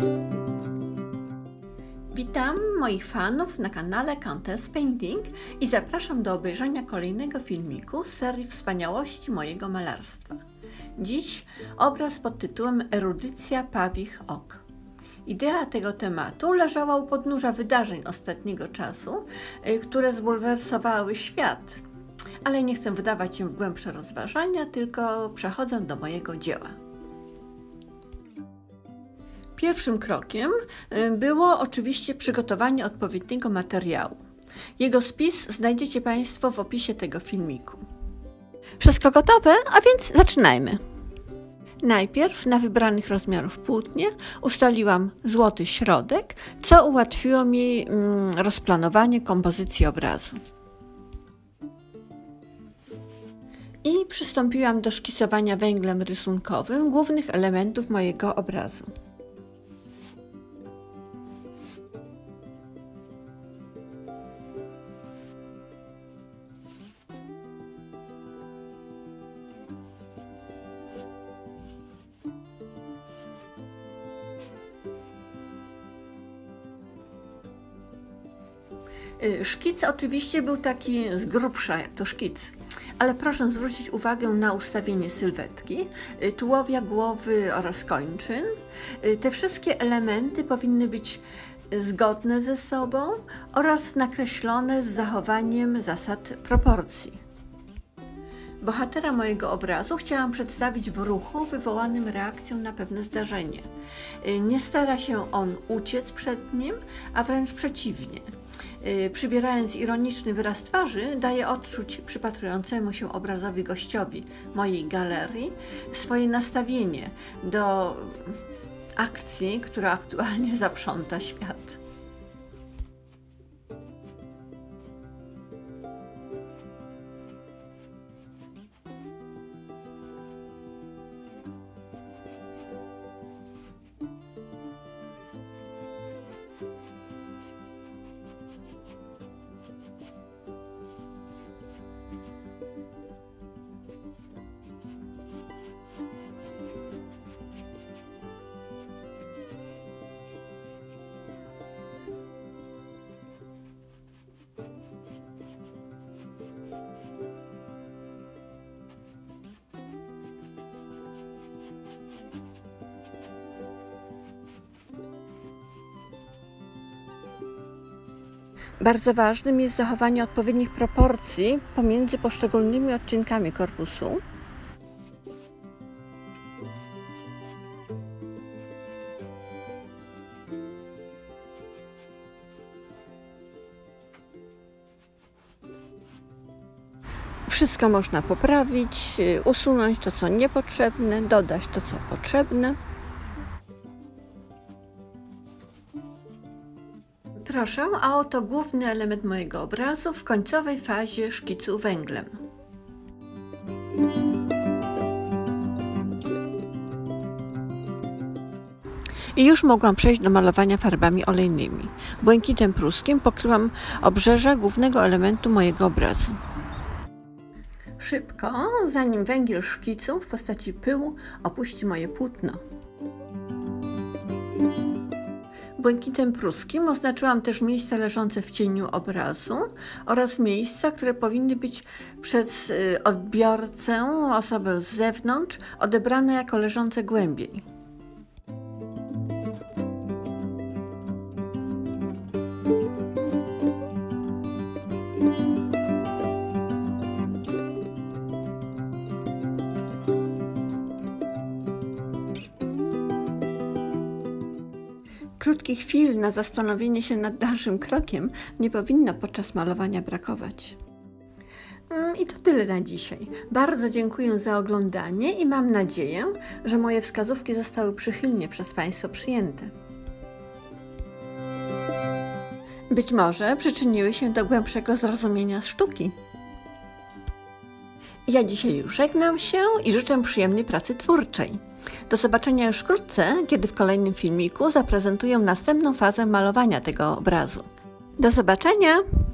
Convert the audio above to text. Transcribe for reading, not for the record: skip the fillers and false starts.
Witam moich fanów na kanale Countess Painting i zapraszam do obejrzenia kolejnego filmiku z serii Wspaniałości mojego malarstwa. Dziś obraz pod tytułem Erudycja pawich ok. Idea tego tematu leżała u podnóża wydarzeń ostatniego czasu, które zbulwersowały świat. Ale nie chcę wydawać się w głębsze rozważania, tylko przechodzę do mojego dzieła. Pierwszym krokiem było oczywiście przygotowanie odpowiedniego materiału. Jego spis znajdziecie Państwo w opisie tego filmiku. Wszystko gotowe, a więc zaczynajmy. Najpierw na wybranych rozmiarów płótnie ustaliłam złoty środek, co ułatwiło mi rozplanowanie kompozycji obrazu. I przystąpiłam do szkicowania węglem rysunkowym głównych elementów mojego obrazu. Szkic oczywiście był taki z grubsza, jak to szkic, ale proszę zwrócić uwagę na ustawienie sylwetki, tułowia, głowy oraz kończyn. Te wszystkie elementy powinny być zgodne ze sobą oraz nakreślone z zachowaniem zasad proporcji. Bohatera mojego obrazu chciałam przedstawić w ruchu wywołanym reakcją na pewne zdarzenie. Nie stara się on uciec przed nim, a wręcz przeciwnie. Przybierając ironiczny wyraz twarzy, daje odczuć przypatrującemu się obrazowi gościowi mojej galerii swoje nastawienie do akcji, która aktualnie zaprząta świat. Bardzo ważnym jest zachowanie odpowiednich proporcji pomiędzy poszczególnymi odcinkami korpusu. Wszystko można poprawić, usunąć to, co niepotrzebne, dodać to, co potrzebne. Proszę, a oto główny element mojego obrazu w końcowej fazie szkicu węglem. I już mogłam przejść do malowania farbami olejnymi. Błękitem pruskim pokryłam obrzeża głównego elementu mojego obrazu. Szybko, zanim węgiel szkicu w postaci pyłu opuści moje płótno. Błękitem pruskim oznaczyłam też miejsca leżące w cieniu obrazu oraz miejsca, które powinny być przez odbiorcę, osobę z zewnątrz, odebrane jako leżące głębiej. Krótkich chwil na zastanowienie się nad dalszym krokiem nie powinno podczas malowania brakować. I to tyle na dzisiaj. Bardzo dziękuję za oglądanie i mam nadzieję, że moje wskazówki zostały przychylnie przez Państwa przyjęte. Być może przyczyniły się do głębszego zrozumienia sztuki. Ja dzisiaj już żegnam się i życzę przyjemnej pracy twórczej. Do zobaczenia już wkrótce, kiedy w kolejnym filmiku zaprezentuję następną fazę malowania tego obrazu. Do zobaczenia!